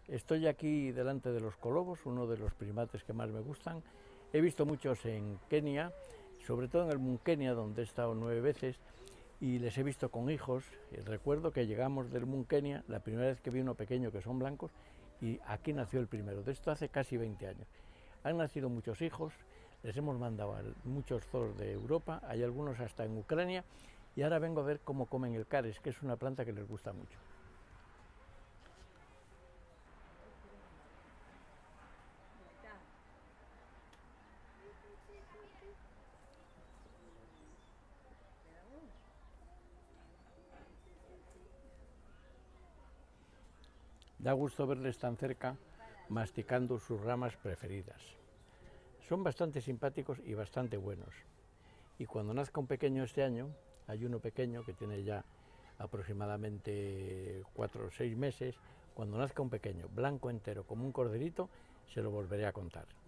Estoy aquí delante de los colobos, uno de los primates que más me gustan. He visto muchos en Kenia, sobre todo en el Munkenia, donde he estado 9 veces, y les he visto con hijos. Recuerdo que llegamos del Munkenia, la primera vez que vi uno pequeño, que son blancos, y aquí nació el primero. De esto hace casi 20 años. Han nacido muchos hijos, les hemos mandado a muchos zoos de Europa, hay algunos hasta en Ucrania, y ahora vengo a ver cómo comen el cares, que es una planta que les gusta mucho. Da gusto verles tan cerca, masticando sus ramas preferidas. Son bastante simpáticos y bastante buenos. Y cuando nazca un pequeño este año, hay uno pequeño que tiene ya aproximadamente 4 o 6 meses, cuando nazca un pequeño, blanco entero, como un corderito, se lo volveré a contar.